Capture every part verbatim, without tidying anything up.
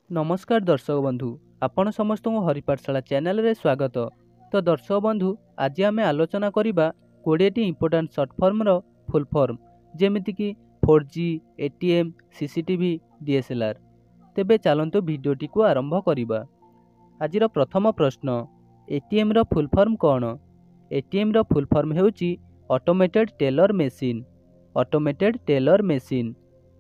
नमस्कार दर्शक बंधु आपण समस्त हरिपाठशाला चैनल रे स्वागत। तो दर्शक बंधु आज आम आलोचना करवा कोड़े टी इंपोर्टाट सर्ट फॉर्म रो फुल फॉर्म जेमिति कि four G ATM CCTV DSLR. तेबे चलंतु भिडियोटी को आरंभ करवा। आजिर प्रथम प्रश्न, एटीएम रो फुल फॉर्म कौन? एटीएम रो फुल फॉर्म हेउची automated teller machine. Automated teller machine.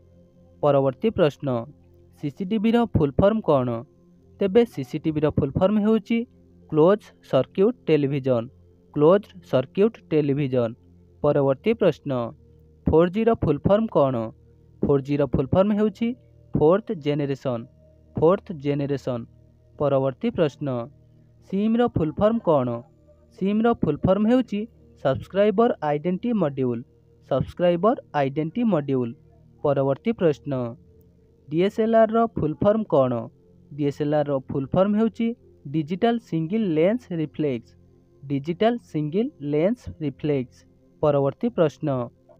परवर्ती प्रश्न, सीसीटीवी रो फुल फॉर्म कौन? तेबे सीसीटीवी रो फुल फॉर्म हेउची close circuit television. Close circuit television. परवर्ती प्रश्न, फोर जी रो फुल फॉर्म कौन? फोर जी रो फुल फॉर्म हेउची फोर्थ जेनेरेशन। Fourth generation. परवर्ती प्रश्न, सिम रो फुल फॉर्म कौन? सिम रो फुल फॉर्म हेउची subscriber identity module. Subscriber identity module. परवर्ती प्रश्न, डीएसएलआर रो फुल फॉर्म कौन? डीएसएलआर रो फुल फॉर्म हेउची digital single lens reflex. Digital single lens reflex. परवर्ती प्रश्न,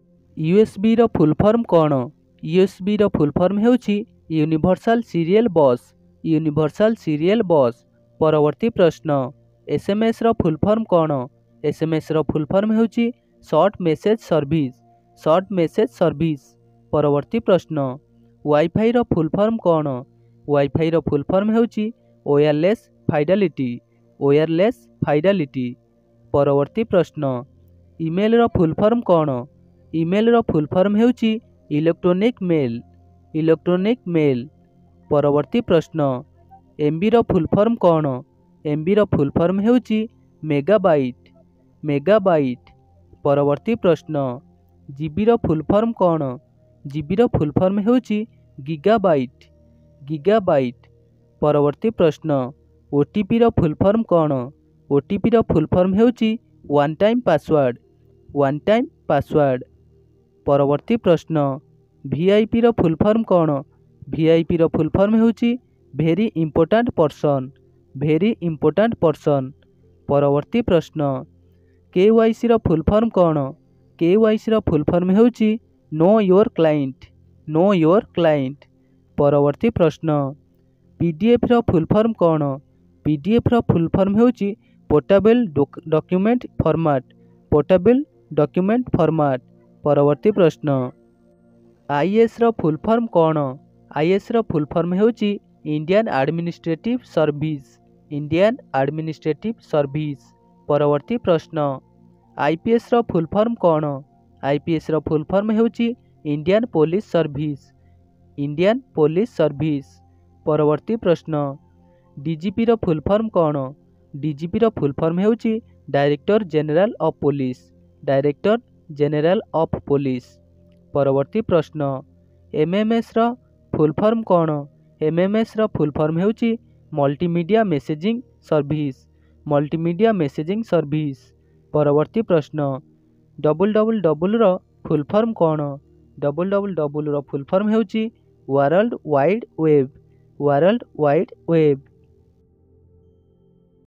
यूएसबी रो फुल फॉर्म कौन? यूएसबी रो फुल फॉर्म हेउची universal serial bus. Universal serial bus. परवर्ती प्रश्न, एसएमएस रो फुल फॉर्म कौन? एसएमएस रो फुल फॉर्म हेउची short message service. Short message service. परवर्ती प्रश्न, वाईफाई रो फुल फॉर्म कौन? वाईफाई रो फुल फॉर्म हेउची वायरलेस फाइडेलिटी। Wireless fidelity. परवर्ती प्रश्न, ईमेल रो फुल फॉर्म कौन? ईमेल रो फुल फॉर्म हेउची इलेक्ट्रॉनिक मेल। Electronic mail. परवर्ती प्रश्न, एमबी रो फुल फॉर्म कौन? एमबी रो फुल फॉर्म हेउची मेगाबाइट। मेगाबाइट। परवर्ती प्रश्न, जीबी रो फुल फॉर्म कौन? जीबी रो फुल फॉर्म हेउची गीगाबाइट। गीगाबाइट। परवर्ती प्रश्न, ओटीपी रो फुल फॉर्म कौन? ओटीपी रो फुल फॉर्म हेउची one time password. One time password. परवर्ती प्रश्न, वीआईपी रो फुल फॉर्म कौन? वीआईपी रो फुल फॉर्म हेउची very important person. Very important person. परवर्ती प्रश्न, केवाईसी रो फुल फॉर्म कौन? केवाईसी रो फुल फॉर्म हेउची know your client. Know your client. परवर्ती प्रश्न, पीडीएफ रो फुल फॉर्म कौन? पीडीएफ रो full form हेउची portable document format. Portable document format. परवर्ती प्रश्न, आईएएस रो फुल फॉर्म कौन? आईएएस रो फुल फॉर्म हेउची Indian administrative service. Indian administrative service. परवर्ती प्रश्न, आईपीएस रो फुल फॉर्म कौन? आईपीएस रो फुल फॉर्म हेउची Indian police service. Indian police service. परवर्ती प्रश्न, डीजीपी रो फुल फॉर्म कौन? डीजीपी रो फुल फॉर्म हेउची director general of police. Director general of police. परवर्ती प्रश्न, एमएमएस रो फुल फॉर्म कौन? एमएमएस रो फुल फॉर्म हेउची multimedia messaging service. Multimedia messaging service. परवर्ती प्रश्न, डबल डबल डबल रो फुल फॉर्म कौन? डबल डबल डबल रो फुल फॉर्म हेउची world wide web. World wide web.